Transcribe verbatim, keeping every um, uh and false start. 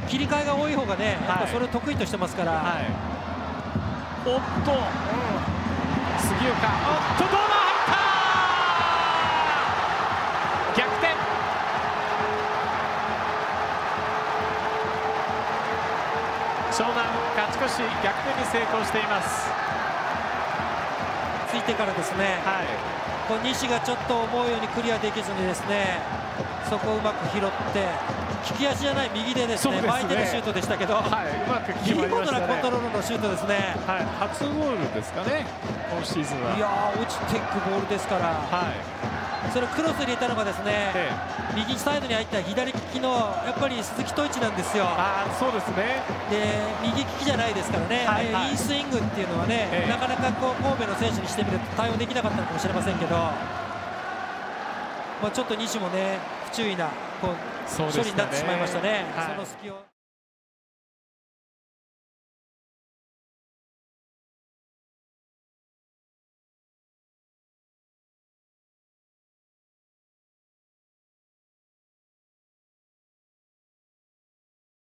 切り替えが多い方がね、やっぱそれを得意としてますから。 はい、おっと、うん、杉岡、おっと、どうだ、入った、逆転。湘南、勝ち越し、逆転に成功しています。 ついてからですね、はい、こう西がちょっと思うようにクリアできずにですね、そこをうまく拾って、利き足じゃない右でですね、前手のシュートでしたけど、はい、うまく決まりましたね。見事なコントロールのシュートですね。 はい、初ゴールですかね、今シーズンは。 いやー、落ちていくボールですから、はい、それクロス入れたのがですね、ええ、右サイドに入った左利きのやっぱり鈴木統一なんですよ。 あ、そうですね。 で、右利きじゃないですからね、はいはい、インスイングっていうのはね、ええ、なかなかこう神戸の選手にしてみると対応できなかったのかもしれませんけど、まあ、ちょっと西もね、不注意なこう処理になってしまいましたね。はい、その隙を